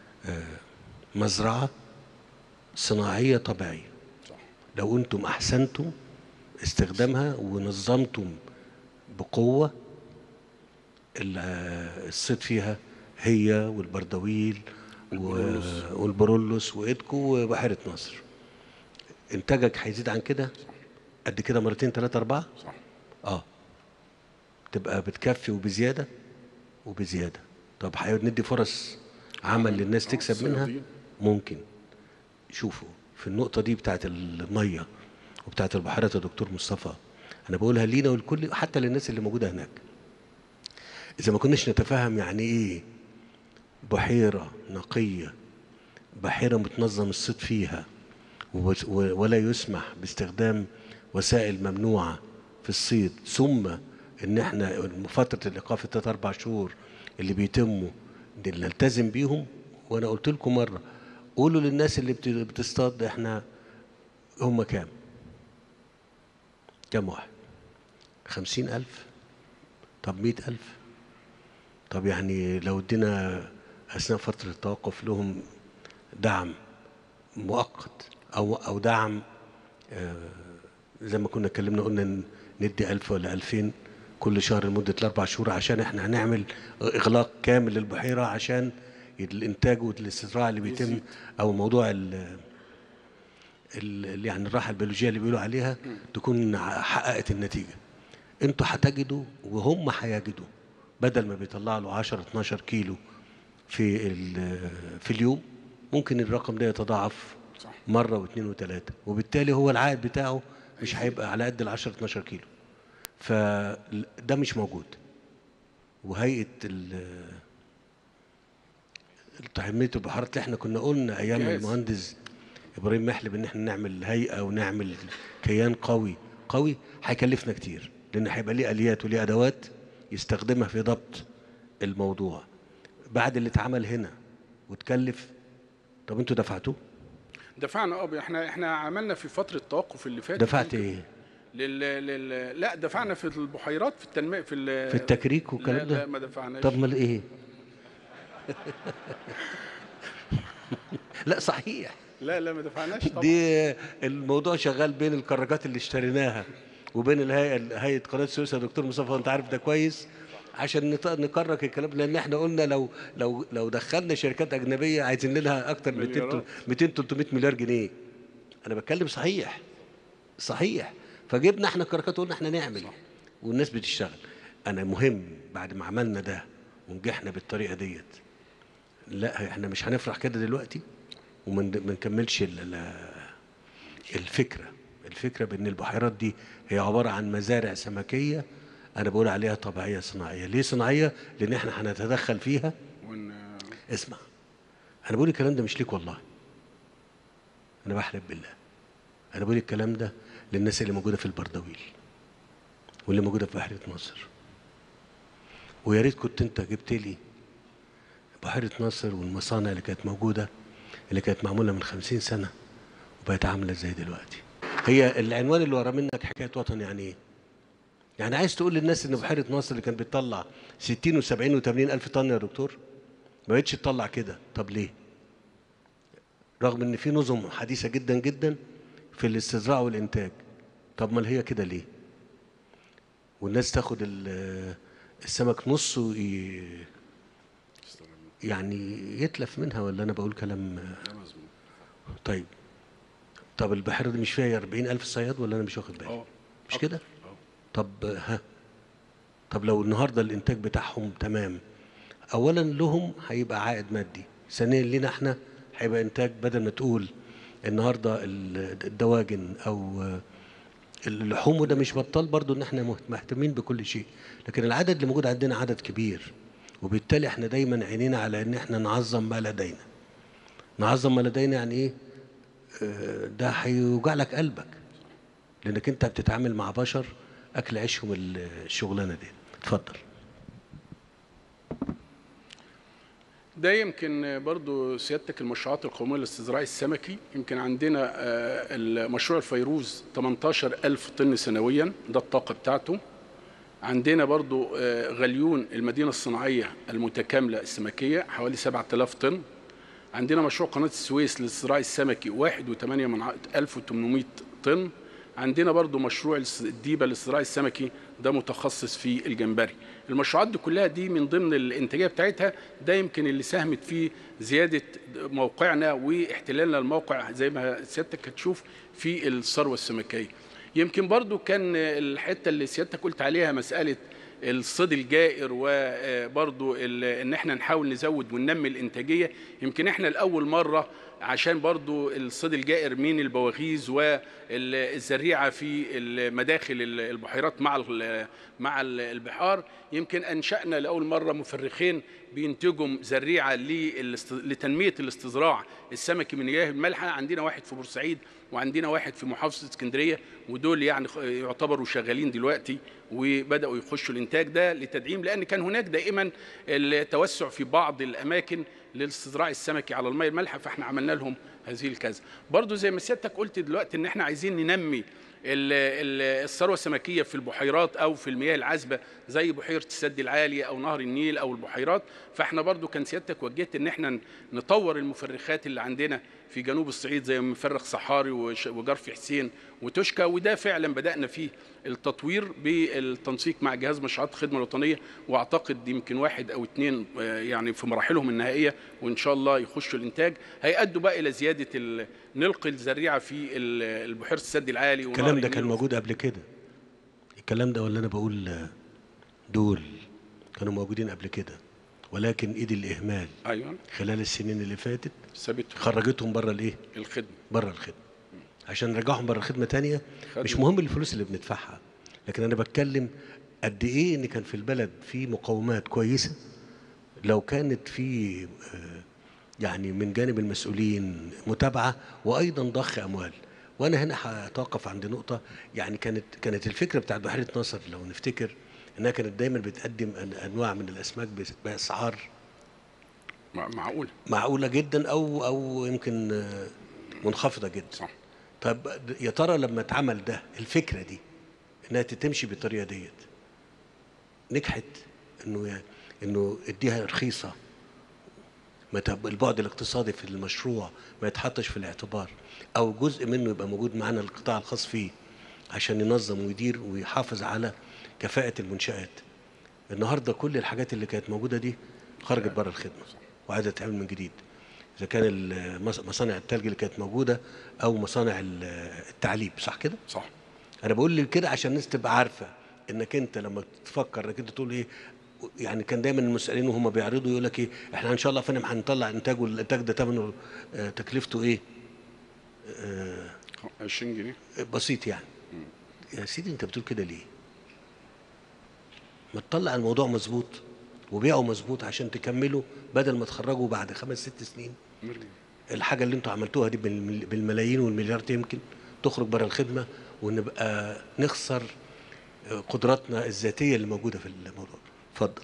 مزرعه صناعيه طبيعيه. لو انتم احسنتم استخدامها ونظمتم بقوه الصيد فيها، هي والبردويل والبرولوس وإيدكو وبحيرة ناصر، إنتاجك هيزيد عن كده قد كده مرتين ثلاثة أربعة. صح. تبقى بتكفي وبزيادة وبزيادة. طب هندي فرص عمل للناس تكسب منها؟ ممكن. شوفوا في النقطة دي بتاعت المية وبتاعت البحيرات يا دكتور مصطفى، أنا بقولها لينا والكل حتى للناس اللي موجودة هناك. إذا ما كناش نتفهم يعني إيه بحيرة نقية، بحيرة متنظم الصيد فيها ولا يسمح باستخدام وسائل ممنوعة في الصيد، ثم إن إحنا فترة الإيقاف الثلاث أربع شهور اللي بيتموا نلتزم بيهم. وأنا قلت لكم مرة قولوا للناس اللي بتصطاد إحنا هم كام واحد؟ 50,000؟ طب 100,000؟ طب يعني لو ادينا أثناء فترة التوقف لهم دعم مؤقت أو دعم زي ما كنا اتكلمنا قلنا ندي 1000 ولا 2000 كل شهر لمدة ال4 شهور، عشان احنا هنعمل إغلاق كامل للبحيرة عشان الإنتاج والاستزراع اللي بيتم أو موضوع يعني الراحة البيولوجية اللي بيقولوا عليها تكون حققت النتيجة. انتوا هتجدوا وهم هيجدوا بدل ما بيطلع له 10 12 كيلو في اليوم، ممكن الرقم ده يتضاعف مرة واثنين وثلاثة، وبالتالي هو العائد بتاعه مش هيبقى على قد ال 10 12 كيلو. فده مش موجود. وهيئة تنمية البحيرات اللي احنا كنا قلنا ايام المهندس ابراهيم محلب ان احنا نعمل هيئة ونعمل كيان قوي هيكلفنا كتير، لان هيبقى ليه اليات وليه ادوات يستخدمها في ضبط الموضوع. بعد اللي اتعمل هنا وتكلف، طب انتوا دفعتوه؟ دفعنا. احنا عملنا في فتره التوقف اللي فاتت. دفعت ايه؟ لا دفعنا في البحيرات، في التنميه، في التكريك والكلام ده. لا ما دفعناش. طب امال ايه؟ لا صحيح. لا ما دفعناش طبعا. دي الموضوع شغال بين الكراكات اللي اشتريناها وبين هيئه قناه السويس يا دكتور مصطفى، انت عارف ده كويس، عشان نكرك الكلام، لان احنا قلنا لو دخلنا شركات اجنبيه عايزين لها اكتر من 200 300 مليار جنيه. انا بتكلم صحيح. فجبنا احنا الكراكات وقلنا احنا نعمل والناس بتشتغل. انا مهم بعد ما عملنا ده ونجحنا بالطريقه ديت، لا احنا مش هنفرح كده دلوقتي وما نكملش الفكره بان البحيرات دي هي عباره عن مزارع سمكيه. انا بقول عليها طبيعيه صناعيه. ليه صناعيه؟ لان احنا هنتدخل فيها. اسمع، انا بقول الكلام ده مش ليك والله، انا بحلف بالله. انا بقول الكلام ده للناس اللي موجوده في البردويل واللي موجوده في بحيره ناصر. ويا ريت كنت انت جبت لي بحيره ناصر والمصانع اللي كانت موجوده، اللي كانت معموله من 50 سنه وبقت عامله ازاي دلوقتي. هي العنوان اللي ورا منك حكايه وطن يعني ايه؟ يعني عايز تقول للناس ان بحيره ناصر اللي كانت بتطلع 60 و70 و80 الف طن يا دكتور ما بقتش تطلع كده؟ طب ليه؟ رغم ان في نظم حديثه جدا جدا في الاستزراع والانتاج. طب ما هي كده ليه؟ والناس تاخد السمك نصه يعني يتلف منها، ولا انا بقول كلام؟ طب البحيره دي مش فيها 40,000 صياد ولا انا مش واخد بالي؟ مش كده؟ طب لو النهارده الانتاج بتاعهم تمام، اولا لهم هيبقى عائد مادي، ثانيا لينا احنا هيبقى انتاج. بدل ما تقول النهارده الدواجن او اللحوم، وده مش بطال برضو ان احنا مهتمين بكل شيء، لكن العدد اللي موجود عندنا عدد كبير، وبالتالي احنا دايما عينينا على ان احنا نعظم ما لدينا. نعظم ما لدينا يعني ايه؟ ده هيوجع لك قلبك. لانك انت بتتعامل مع بشر اكل عيشهم الشغلانه دي. اتفضل. ده يمكن برضو سيادتك المشروعات القومية للاستزراع السمكي، يمكن عندنا المشروع الفيروز 18,000 طن سنويا، ده الطاقة بتاعته. عندنا برضو غليون المدينة الصناعية المتكاملة السمكية حوالي 7,000 طن. عندنا مشروع قناة السويس للاستزراع السمكي 1,800 طن. عندنا برضو مشروع الديبة للاستزراع السمكي، ده متخصص في الجمبري. المشروعات دي كلها دي من ضمن الانتاجيه بتاعتها، ده يمكن اللي ساهمت في زياده موقعنا واحتلالنا الموقع زي ما سيادتك هتشوف في الثروه السمكيه. يمكن برضو كان الحته اللي سيادتك قلت عليها مساله الصيد الجائر، وبرضو ان احنا نحاول نزود وننمي الانتاجيه. يمكن احنا لاول مره عشان برضو الصيد الجائر من البواغيز والزريعه في مداخل البحيرات مع البحار، يمكن انشانا لاول مره مفرخين بينتجوا زريعه لتنميه الاستزراع السمكي من مياه المالحه. عندنا واحد في بورسعيد وعندنا واحد في محافظه اسكندريه، ودول يعني يعتبروا شغالين دلوقتي وبداوا يخشوا الانتاج ده لتدعيم، لان كان هناك دائما التوسع في بعض الاماكن للاستزراع السمكي على المياه المالحه، فاحنا عملنا لهم هذه الكذا. برضو زي ما سيادتك قلت دلوقتي ان احنا عايزين ننمي الثروه السمكيه في البحيرات او في المياه العذبه زي بحيره السد العالي او نهر النيل او البحيرات. فاحنا برضو كان سيادتك وجهت ان احنا نطور المفرخات اللي عندنا في جنوب الصعيد زي مفرخ صحاري وجرف حسين وتشكى، وده فعلا بدانا فيه التطوير بالتنسيق مع جهاز مشروعات الخدمه الوطنيه، واعتقد يمكن 1 أو 2 يعني في مراحلهم النهائيه، وان شاء الله يخشوا الانتاج هيؤدوا بقى الى زياده نلقي الزريعه في البحيره السد العالي. الكلام ده كان موجود قبل كده، الكلام ده ولا انا بقول دول كانوا موجودين قبل كده، ولكن ايد الاهمال ايوه خلال السنين اللي فاتت ثبتهم خرجتهم بره الايه؟ الخدمه. بره الخدمه. عشان نرجعهم بره الخدمه تانية مش مهم الفلوس اللي بندفعها، لكن انا بتكلم قد ايه ان كان في البلد في مقومات كويسه لو كانت في يعني من جانب المسؤولين متابعه وايضا ضخ اموال. وانا هنا هتوقف عند نقطه، يعني كانت الفكره بتاعت بحيره ناصر لو نفتكر انها كانت دايما بتقدم انواع من الاسماك باسعار معقوله جدا او يمكن منخفضه جدا. صح. طب يا ترى لما اتعمل ده الفكره دي انها تمشي بالطريقه ديت نجحت، انه اديها رخيصه، البعد الاقتصادي في المشروع ما يتحطش في الاعتبار، او جزء منه يبقى موجود معانا القطاع الخاص فيه عشان ينظم ويدير ويحافظ على كفاءة المنشآت. النهارده كل الحاجات اللي كانت موجودة دي خرجت بره الخدمة وعايزة تتعمل من جديد، إذا كان مصانع التلج اللي كانت موجودة أو مصانع التعليب، صح كده؟ صح. أنا بقول كده عشان الناس تبقى عارفة إنك أنت لما تفكر إنك أنت تقول إيه، يعني كان دايما المسؤولين وهم بيعرضوا يقول لك ايه، احنا ان شاء الله فندم هنطلع انتاج، والانتاج ده ثمنه تكلفته ايه؟ 20 جنيه بسيط يعني. يا سيدي انت بتقول كده ليه؟ ما تطلع الموضوع مظبوط وبيعه مظبوط عشان تكمله، بدل ما تخرجوا بعد 5 6 سنين الحاجه اللي انتوا عملتوها دي بالملايين والمليارات يمكن تخرج بره الخدمه، ونبقى نخسر قدراتنا الذاتيه اللي موجوده في الموضوع. اتفضل.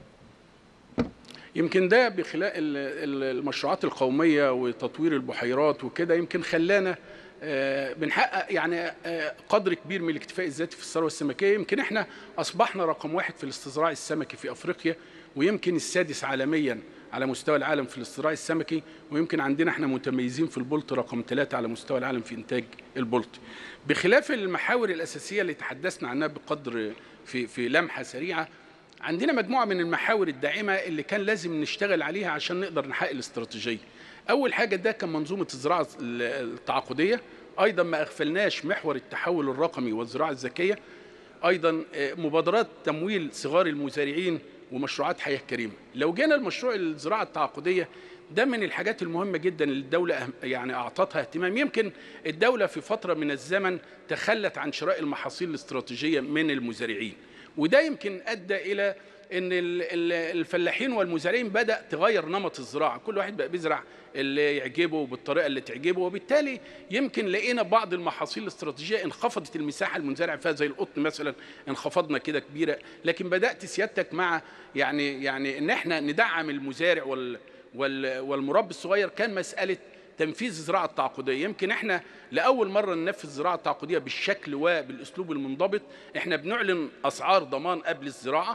يمكن ده بخلاف المشروعات القوميه وتطوير البحيرات وكده، يمكن خلانا بنحقق يعني قدر كبير من الاكتفاء الذاتي في الثروه السمكيه. يمكن احنا اصبحنا رقم 1 في الاستزراع السمكي في افريقيا، ويمكن السادس عالميا على مستوى العالم في الاستزراع السمكي، ويمكن عندنا احنا متميزين في البلط رقم 3 على مستوى العالم في انتاج البلط. بخلاف المحاور الاساسيه اللي تحدثنا عنها بقدر في لمحه سريعه، عندنا مجموعه من المحاور الداعمه اللي كان لازم نشتغل عليها عشان نقدر نحقق الاستراتيجيه. اول حاجه ده كان منظومه الزراعه التعاقديه، ايضا ما اغفلناش محور التحول الرقمي والزراعه الذكيه، ايضا مبادرات تمويل صغار المزارعين ومشروعات حياه كريمه. لو جينا لمشروع الزراعه التعاقديه، ده من الحاجات المهمه جدا اللي الدوله يعني اعطتها اهتمام. يمكن الدوله في فتره من الزمن تخلت عن شراء المحاصيل الاستراتيجيه من المزارعين، وده يمكن ادى الى ان الفلاحين والمزارعين بدأ تغير نمط الزراعه، كل واحد بقى بيزرع اللي يعجبه بالطريقه اللي تعجبه، وبالتالي يمكن لقينا بعض المحاصيل الاستراتيجيه انخفضت المساحه المنزرع فيها زي القطن مثلا، انخفضنا كده كبيره. لكن بدأت سيادتك مع يعني ان احنا ندعم المزارع والمربي الصغير، كان مساله تنفيذ الزراعه التعاقديه. يمكن احنا لاول مره ننفذ الزراعه التعاقديه بالشكل وبالاسلوب المنضبط. احنا بنعلن اسعار ضمان قبل الزراعه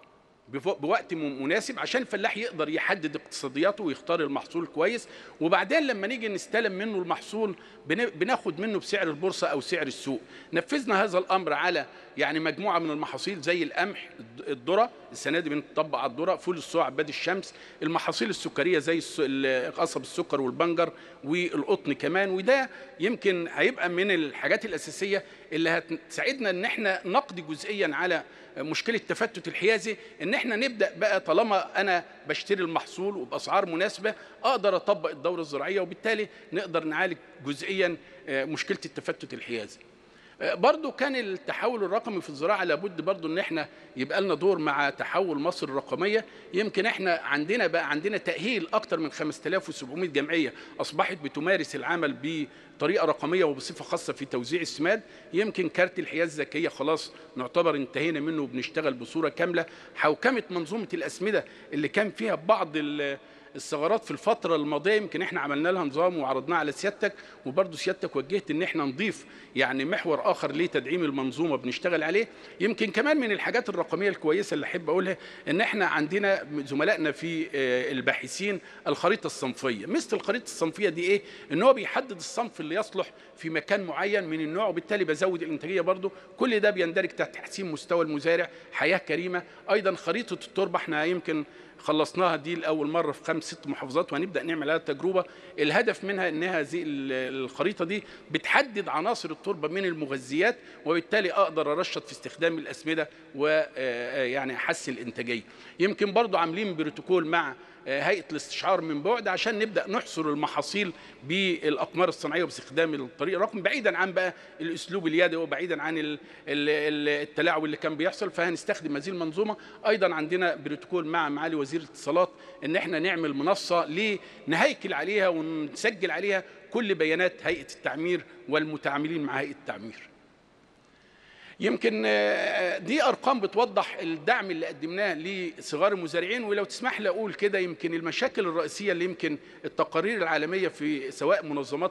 بوقت مناسب عشان الفلاح يقدر يحدد اقتصادياته ويختار المحصول كويس، وبعدين لما نيجي نستلم منه المحصول بناخد منه بسعر البورصه او سعر السوق. نفذنا هذا الامر على يعني مجموعه من المحاصيل زي القمح، الذره، السنه دي بنطبق على الذره، فول الصويا، عباد الشمس، المحاصيل السكريه زي قصب السكر والبنجر والقطن كمان. وده يمكن هيبقى من الحاجات الاساسيه اللي هتساعدنا ان احنا نقضي جزئيا على مشكله التفتت الحيازي، ان احنا نبدا بقى طالما انا بشتري المحصول وباسعار مناسبه اقدر اطبق الدوره الزراعيه، وبالتالي نقدر نعالج جزئيا مشكله التفتت الحيازي. برضو كان التحول الرقمي في الزراعه لابد برضو ان احنا يبقى لنا دور مع تحول مصر الرقميه. يمكن احنا عندنا تاهيل اكثر من 5700 جمعيه اصبحت بتمارس العمل بطريقه رقميه وبصفه خاصه في توزيع السماد. يمكن كارت الحياز الذكيه خلاص نعتبر انتهينا منه وبنشتغل بصوره كامله. حوكمه منظومه الاسمده اللي كان فيها بعض الثغرات في الفترة الماضية يمكن احنا عملنا لها نظام وعرضناه على سيادتك، وبرضه سيادتك وجهت ان احنا نضيف يعني محور اخر لتدعيم المنظومة بنشتغل عليه. يمكن كمان من الحاجات الرقمية الكويسة اللي احب اقولها ان احنا عندنا زملائنا في الباحثين الخريطة الصنفية. مثل الخريطة الصنفية دي ايه؟ ان هو بيحدد الصنف اللي يصلح في مكان معين من النوع، وبالتالي بزود الانتاجية برضه. كل ده بيندرج تحت تحسين مستوى المزارع، حياة كريمة. ايضا خريطة التربة احنا يمكن خلصناها دي لأول مرة في 5-6 محافظات، وهنبدأ نعمل عليها تجربة. الهدف منها أنها هذه الخريطة دي بتحدد عناصر التربة من المغذيات، وبالتالي أقدر أرشد في استخدام الأسمدة ويعني أحسن الإنتاجية. يمكن برضو عاملين بروتوكول مع هيئة الاستشعار من بعد عشان نبدأ نحصر المحاصيل بالأقمار الصناعية باستخدام الطريق الرقمي، بعيدا عن بقى الأسلوب اليدوي وبعيدا عن التلاعب اللي كان بيحصل. فهنستخدم هذه المنظومة. أيضا عندنا بروتوكول مع معالي وزير الاتصالات إن احنا نعمل منصة نهيكل عليها ونسجل عليها كل بيانات هيئة التعمير والمتعاملين مع هيئة التعمير. يمكن دي أرقام بتوضح الدعم اللي قدمناه لصغار المزارعين. ولو تسمح لي أقول كده، يمكن المشاكل الرئيسية اللي يمكن التقارير العالمية في سواء منظمات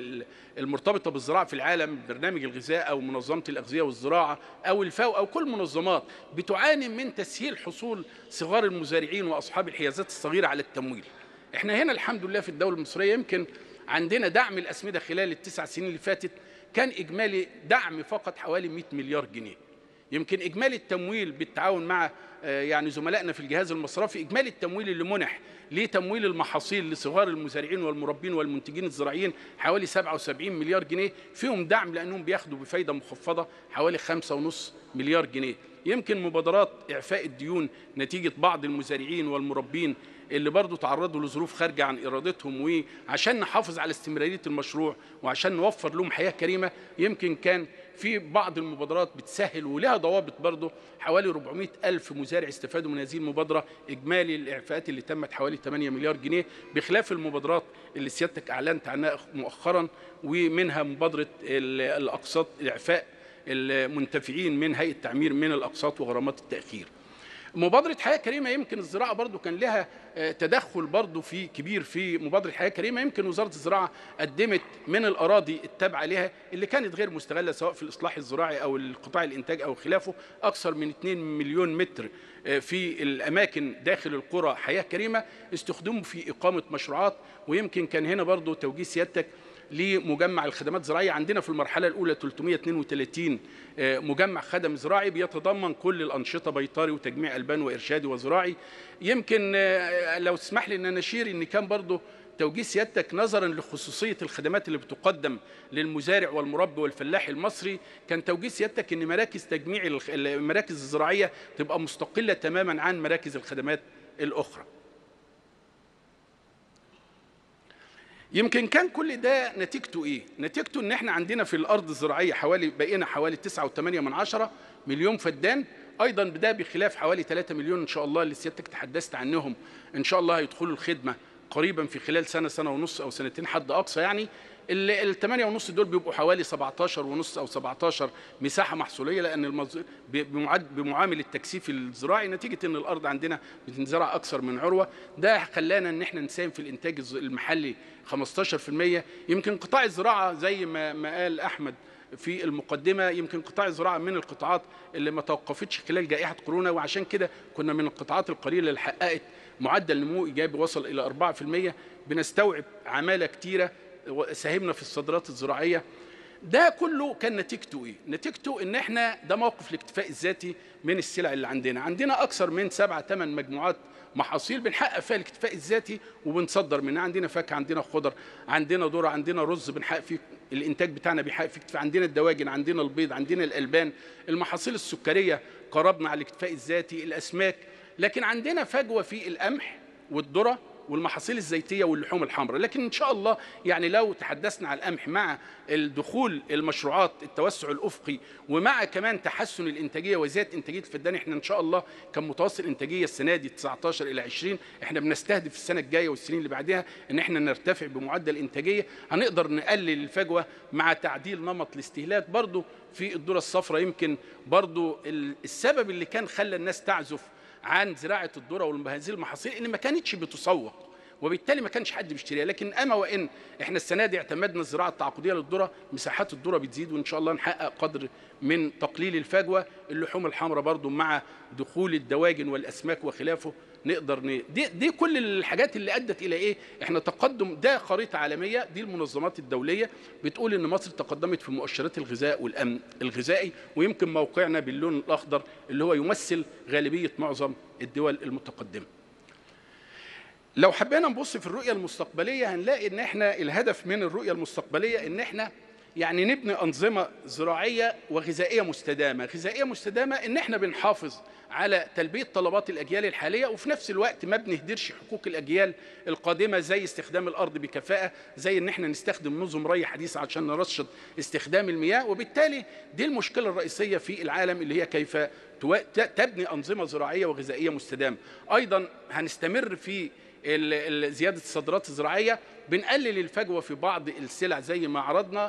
المرتبطة بالزراعة في العالم، برنامج الغذاء أو منظمة الأغذية والزراعة أو الفاو أو كل منظمات، بتعاني من تسهيل حصول صغار المزارعين وأصحاب الحيازات الصغيرة على التمويل. احنا هنا الحمد لله في الدولة المصرية يمكن عندنا دعم الأسمدة خلال ال9 سنين اللي فاتت كان إجمالي دعم فقط حوالي 100 مليار جنيه. يمكن إجمالي التمويل بالتعاون مع يعني زملائنا في الجهاز المصرفي، إجمالي التمويل اللي منح لتمويل المحاصيل لصغار المزارعين والمربين والمنتجين الزراعيين حوالي 77 مليار جنيه، فيهم دعم لأنهم بياخدوا بفايدة مخفضة حوالي 5.5 مليار جنيه. يمكن مبادرات إعفاء الديون نتيجة بعض المزارعين والمربين اللي برضو تعرضوا لظروف خارجة عن إرادتهم، وعشان نحافظ على استمرارية المشروع وعشان نوفر لهم حياة كريمة، يمكن كان في بعض المبادرات بتسهل ولها ضوابط برضو. حوالي 400 ألف مزارع استفادوا من هذه المبادرة. إجمالي الإعفاءات اللي تمت حوالي 8 مليار جنيه، بخلاف المبادرات اللي سيادتك أعلنت عنها مؤخرا، ومنها مبادرة الأقساط، إعفاء المنتفعين من هيئة التعمير من الأقساط وغرامات التأخير. مبادرة حياة كريمة يمكن الزراعة برضو كان لها تدخل برضو كبير في مبادرة حياة كريمة. يمكن وزارة الزراعة قدمت من الأراضي التابعة لها اللي كانت غير مستغلة سواء في الإصلاح الزراعي أو القطاع الإنتاج أو خلافه أكثر من 2 مليون متر في الأماكن داخل القرى حياة كريمة استخدموا في إقامة مشروعات. ويمكن كان هنا برضو توجيه سيادتك لمجمع الخدمات الزراعية. عندنا في المرحلة الأولى 332 مجمع خدم زراعي بيتضمن كل الأنشطة، بيطري وتجميع ألبان وإرشادي وزراعي. يمكن لو تسمح لي أن نشير أن كان برضه توجيه سيادتك نظرا لخصوصية الخدمات اللي بتقدم للمزارع والمربي والفلاح المصري، كان توجيه سيادتك أن مراكز تجميع المراكز الزراعية تبقى مستقلة تماما عن مراكز الخدمات الأخرى. يمكن كان كل ده نتيجته ايه؟ نتيجته ان احنا عندنا في الارض الزراعيه بقينا حوالي 9.8 مليون فدان، ايضا ده بخلاف حوالي 3 مليون ان شاء الله اللي سيادتك تحدثت عنهم، ان شاء الله هيدخلوا الخدمه قريبا في خلال سنه، سنه ونص او سنتين حد اقصى. يعني ال 8.5 دول بيبقوا حوالي 17.5 او 17 مساحه محصوليه، لان بمعامل التكثيف الزراعي نتيجه ان الارض عندنا بتنزرع اكثر من عروه. ده خلانا ان احنا نساهم في الانتاج المحلي 15%. يمكن قطاع الزراعه زي ما قال احمد في المقدمه، يمكن قطاع الزراعه من القطاعات اللي ما توقفتش خلال جائحه كورونا، وعشان كده كنا من القطاعات القليله اللي حققت معدل نمو ايجابي وصل الى 4%. بنستوعب عماله كتيره، ساهمنا في الصادرات الزراعيه. ده كله كان نتيجته ايه؟ نتيجته ان احنا ده موقف الاكتفاء الذاتي من السلع اللي عندنا اكثر من 7-8 مجموعات محاصيل بنحقق فيها الاكتفاء الذاتي وبنصدر منها. عندنا فاكهه، عندنا خضر، عندنا ذره، عندنا رز، بنحقق فيه الانتاج بتاعنا بيحقق فيه اكتفاء. عندنا الدواجن، عندنا البيض، عندنا الالبان، المحاصيل السكريه قربنا على الاكتفاء الذاتي، الاسماك. لكن عندنا فجوه في القمح والذره والمحاصيل الزيتيه واللحوم الحمراء. لكن ان شاء الله يعني لو تحدثنا عن القمح مع الدخول المشروعات التوسع الافقي ومع كمان تحسن الانتاجيه وزياده انتاجيه الفدان، احنا ان شاء الله كان متوسط الانتاجيه السنه دي 19 الى 20، احنا بنستهدف السنه الجايه والسنين اللي بعدها ان احنا نرتفع بمعدل الانتاجيه. هنقدر نقلل الفجوه مع تعديل نمط الاستهلاك. برضو في الذره الصفراء يمكن برضو السبب اللي كان خلى الناس تعزف عن زراعه الذره وهذه المحاصيل ان ما كانتش بتسوق، وبالتالي ما كانش حد بيشتريها. لكن اما وان احنا السنه دي اعتمدنا الزراعه التعاقديه للذره، مساحات الذره بتزيد وان شاء الله نحقق قدر من تقليل الفجوه. اللحوم الحمراء برضو مع دخول الدواجن والاسماك وخلافه نقدر دي كل الحاجات اللي ادت الى ايه؟ احنا تقدم. ده خريطه عالميه، دي المنظمات الدوليه بتقول ان مصر تقدمت في مؤشرات الغذاء والامن الغذائي، ويمكن موقعنا باللون الاخضر اللي هو يمثل غالبيه معظم الدول المتقدمه. لو حبينا نبص في الرؤيه المستقبليه هنلاقي ان احنا الهدف من الرؤيه المستقبليه ان احنا يعني نبني انظمه زراعيه وغذائيه مستدامه. غذائيه مستدامه ان احنا بنحافظ على تلبيه طلبات الاجيال الحاليه، وفي نفس الوقت ما بنهدرش حقوق الاجيال القادمه، زي استخدام الارض بكفاءه، زي ان احنا نستخدم نظم ري حديثه عشان نرشد استخدام المياه. وبالتالي دي المشكله الرئيسيه في العالم اللي هي كيف تبني انظمه زراعيه وغذائيه مستدامه. ايضا هنستمر في زياده الصادرات الزراعيه، بنقلل الفجوه في بعض السلع زي ما عرضنا،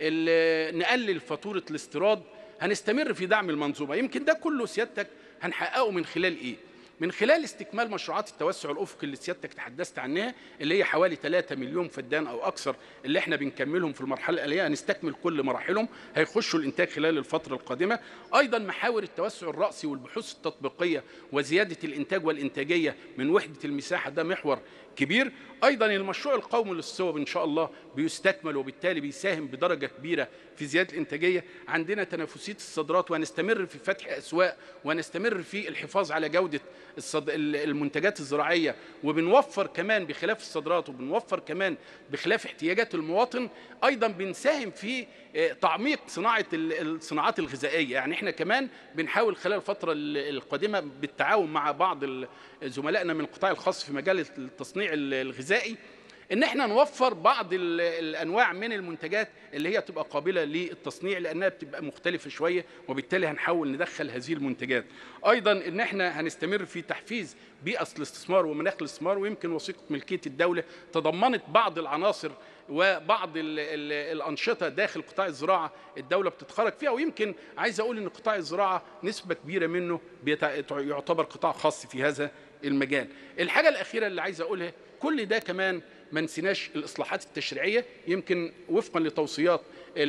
نقلل فاتوره الاستيراد، هنستمر في دعم المنظومه. يمكن ده كله سيادتك هنحققه من خلال ايه؟ من خلال استكمال مشروعات التوسع الافقي اللي سيادتك تحدثت عنها، اللي هي حوالي 3 مليون فدان او اكثر اللي احنا بنكملهم في المرحله الاليه. هنستكمل كل مراحلهم، هيخشوا الانتاج خلال الفتره القادمه. ايضا محاور التوسع الراسي والبحوث التطبيقيه وزياده الانتاج والانتاجيه من وحده المساحه، ده محور كبير. ايضا المشروع القومي للصوب ان شاء الله بيستكمل، وبالتالي بيساهم بدرجه كبيره في زياده الانتاجيه. عندنا تنافسيه الصادرات، وهنستمر في فتح اسواق، وهنستمر في الحفاظ على جوده المنتجات الزراعيه، وبنوفر كمان بخلاف الصادرات، وبنوفر كمان بخلاف احتياجات المواطن. ايضا بنساهم في تعميق الصناعات الغذائيه. يعني احنا كمان بنحاول خلال الفتره القادمه بالتعاون مع بعض زملائنا من القطاع الخاص في مجال التصنيع الغذائي ان احنا نوفر بعض الانواع من المنتجات اللي هي تبقى قابله للتصنيع، لانها بتبقى مختلفه شويه، وبالتالي هنحاول ندخل هذه المنتجات. ايضا ان احنا هنستمر في تحفيز بيئه الاستثمار ومناخ الاستثمار، ويمكن وثيقه ملكيه الدوله تضمنت بعض العناصر وبعض الانشطه داخل قطاع الزراعه الدوله بتتخرج فيها. ويمكن عايز اقول ان قطاع الزراعه نسبه كبيره منه يعتبر قطاع خاص في هذا المجال. الحاجه الاخيره اللي عايز اقولها، كل ده كمان ما نسيناش الاصلاحات التشريعيه. يمكن وفقا لتوصيات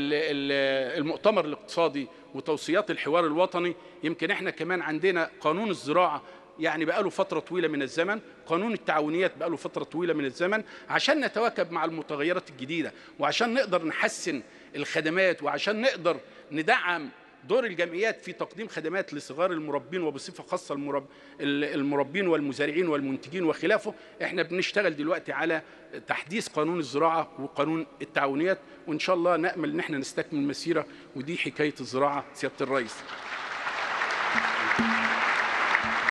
المؤتمر الاقتصادي وتوصيات الحوار الوطني، يمكن احنا كمان عندنا قانون الزراعه يعني بقاله فتره طويله من الزمن، قانون التعاونيات بقاله فتره طويله من الزمن، عشان نتواكب مع المتغيرات الجديده، وعشان نقدر نحسن الخدمات، وعشان نقدر ندعم دور الجمعيات في تقديم خدمات لصغار المربين، وبصفه خاصه المربين والمزارعين والمنتجين وخلافه. احنا بنشتغل دلوقتي على تحديث قانون الزراعه وقانون التعاونيات، وان شاء الله نامل ان احنا نستكمل المسيره. ودي حكايه الزراعه سياده الرئيس.